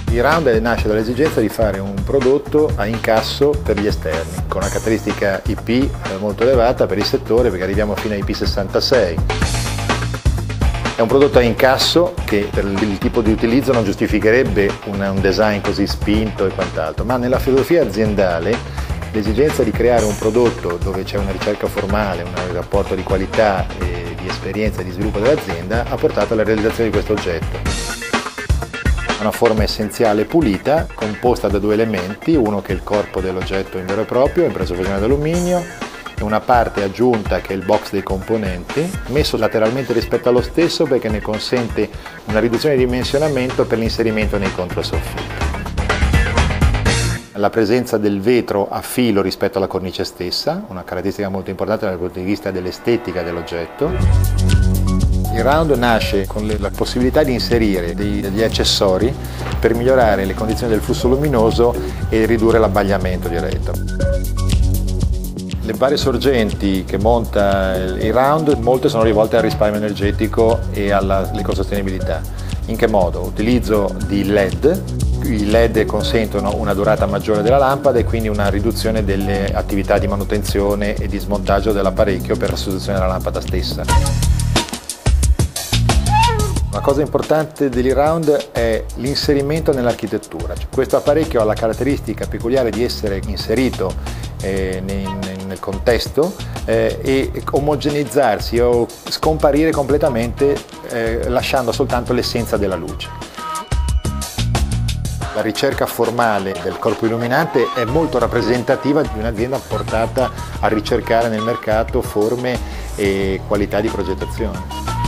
E-Round nasce dall'esigenza di fare un prodotto a incasso per gli esterni, con una caratteristica IP molto elevata per il settore, perché arriviamo fino a IP66. È un prodotto a incasso che per il tipo di utilizzo non giustificherebbe un design così spinto e quant'altro, ma nella filosofia aziendale l'esigenza di creare un prodotto dove c'è una ricerca formale, un rapporto di qualità e di esperienza e di sviluppo dell'azienda ha portato alla realizzazione di questo oggetto. Una forma essenziale pulita, composta da due elementi, uno che è il corpo dell'oggetto in vero e proprio, in presso fusione d'alluminio, e una parte aggiunta che è il box dei componenti, messo lateralmente rispetto allo stesso perché ne consente una riduzione di dimensionamento per l'inserimento nei controsoffitti. La presenza del vetro a filo rispetto alla cornice stessa, una caratteristica molto importante dal punto di vista dell'estetica dell'oggetto. E-Round nasce con la possibilità di inserire degli accessori per migliorare le condizioni del flusso luminoso e ridurre l'abbagliamento diretto. Le varie sorgenti che monta E-Round, molte sono rivolte al risparmio energetico e all'ecosostenibilità. In che modo? Utilizzo di LED. I LED consentono una durata maggiore della lampada e quindi una riduzione delle attività di manutenzione e di smontaggio dell'apparecchio per la sostituzione della lampada stessa. Una cosa importante dell'E-Round è l'inserimento nell'architettura. Questo apparecchio ha la caratteristica peculiare di essere inserito nel contesto e omogeneizzarsi o scomparire completamente lasciando soltanto l'essenza della luce. La ricerca formale del corpo illuminante è molto rappresentativa di un'azienda portata a ricercare nel mercato forme e qualità di progettazione.